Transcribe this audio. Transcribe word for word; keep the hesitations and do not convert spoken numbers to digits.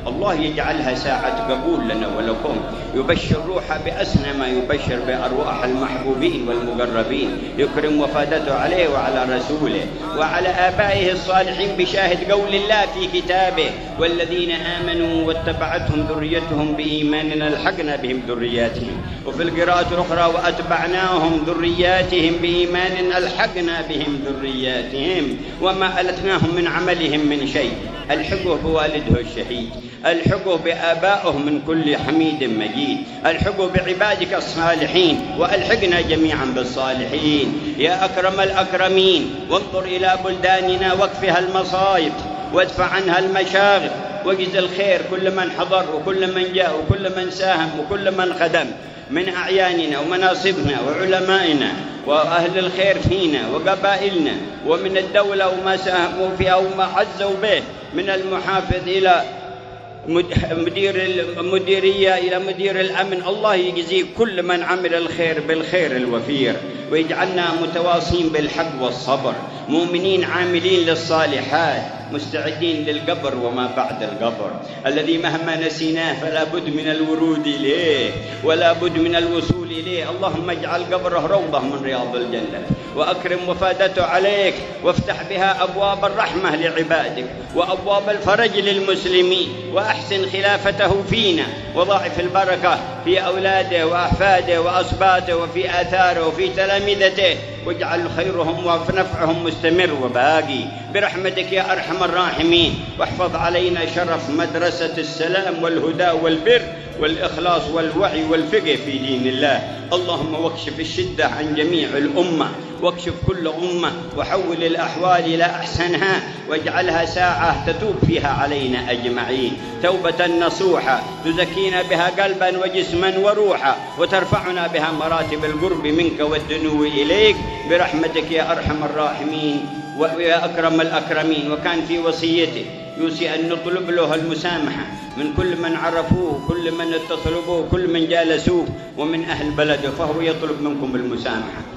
الله يجعلها ساعة قبول لنا ولكم، يبشر روحها بأسنى ما يبشر بأرواح المحبوبين والمقربين، يكرم وفادته عليه وعلى رسوله وعلى آبائه الصالحين بشاهد قول الله في كتابه: والذين آمنوا واتبعتهم ذريتهم بإيمان ألحقنا بهم ذرياتهم. وفي القراءة الأخرى: وأتبعناهم ذرياتهم بإيمان ألحقنا بهم ذرياتهم وما ألتناهم من عملهم من شيء. الحقه بوالده الشهيد، الحقه بآبائه من كل حميد مجيد، الحقه بعبادك الصالحين، وألحقنا جميعا بالصالحين يا أكرم الأكرمين. وانظر إلى بلداننا واكفها المصائب وادفع عنها المشاغب، وجز الخير كل من حضر وكل من جاء وكل من ساهم وكل من خدم من أعياننا ومناصبنا وعلمائنا وأهل الخير فينا وقبائلنا، ومن الدولة وما ساهموا فيها وما عزوا به، من المحافظ إلى مدير المديرية إلى مدير الأمن. الله يجزي كل من عمل الخير بالخير الوفير، ويجعلنا متواصين بالحق والصبر، مؤمنين عاملين للصالحات، مستعدين للقبر وما بعد القبر الذي مهما نسيناه فلا بد من الورود إليه ولا بد من الوصول إليه. اللهم اجعل قبره روضة من رياض الجنة، وأكرم وفادته عليك، وافتح بها أبواب الرحمة لعبادك وأبواب الفرج للمسلمين، وأحسن خلافته فينا، وضاعف البركة في أولاده وأحفاده وأصباته وفي آثاره وفي تلامذته، واجعل خيرهم ونفعهم مستمر وباقي برحمتك يا أرحم الراحمين. واحفظ علينا شرف مدرسة السلام والهدى والبر والإخلاص والوعي والفقه في دين الله. اللهم واكشف الشدة عن جميع الأمة، واكشف كل أمة، وحول الأحوال إلى أحسنها، واجعلها ساعة تتوب فيها علينا أجمعين توبة نصوحة تزكينا بها قلبا وجسما وروحا، وترفعنا بها مراتب القرب منك والدنو إليك برحمتك يا أرحم الراحمين ويا أكرم الأكرمين. وكان في وصيته يوصي أن نطلب له المسامحة من كل من عرفوه، كل من اتصلوا به، كل من جالسوه، ومن أهل بلده، فهو يطلب منكم المسامحة.